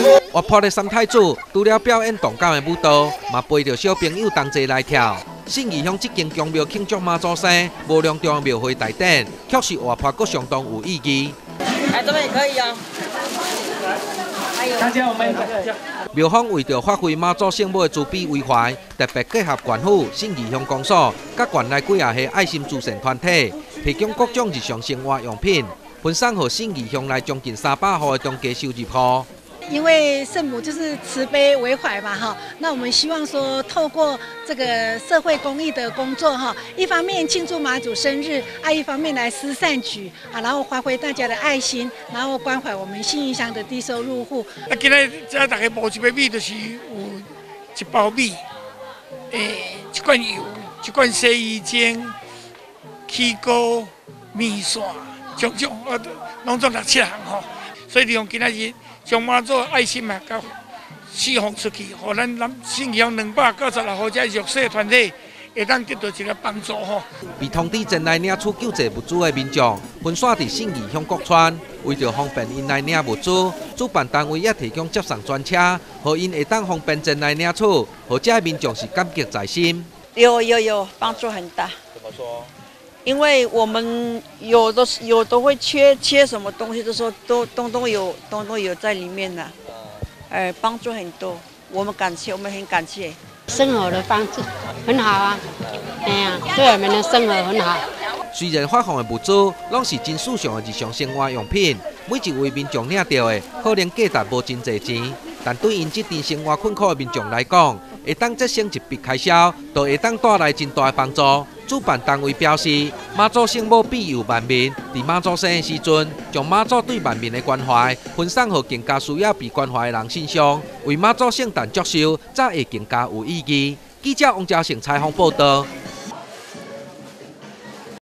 活泼的三太子除了表演动感的舞蹈，嘛陪着小朋友同齐来跳。信义乡这间宫庙庆祝妈祖生无量中的庙会大典，确实活泼阁相当有意义。 哎，这边也可以哦。 大家我们庙方为着发挥妈祖圣母的慈悲为怀，特别结合县府、信义乡公所、甲县内几下个爱心慈善团体，提供各种日常生活用品，分送给信义乡内将近300户的中低收入户。 因为圣母就是慈悲为怀嘛，哈，那我们希望说，透过这个社会公益的工作，哈，一方面庆祝妈祖生日，一方面来施善举，然后发挥大家的爱心，然后关怀我们信义乡的低收入户。 今日这大家无一杯米，就是有一包米，一罐油，一罐洗衣精、起锅、面线，种种拢做6、7项吼，所以利用今仔日。将妈祖爱心嘛，甲释放出去，互咱信义乡296户这弱势团体会当得到一个帮助吼。 被通知前来领取救济物资的民众，分散伫信义乡各村，为着方便因来领物资，主办单位也提供接送专车，互因会当方便前来领取，或者民众是感激在心。 有，帮助很大。 怎么说？ 因为我们有的会缺什么东西的时候，都有在里面的，帮助很多。我们很感谢。 生活的帮助很好啊，对我们的生活很好。 虽然发放的物资拢是真事上的日常生活用品，每一位民众领到的可能价值无真侪钱，但对因这阵生活困苦的民众来讲，会当节省一笔开销，就会当带来真大的帮助。主办单位表示，妈祖圣母庇佑万民，在妈祖生的时阵，将妈祖对万民的关怀分送给更加需要被关怀的人身上，为妈祖圣诞祝寿，才会更加有意义。记者王嘉成采访报道。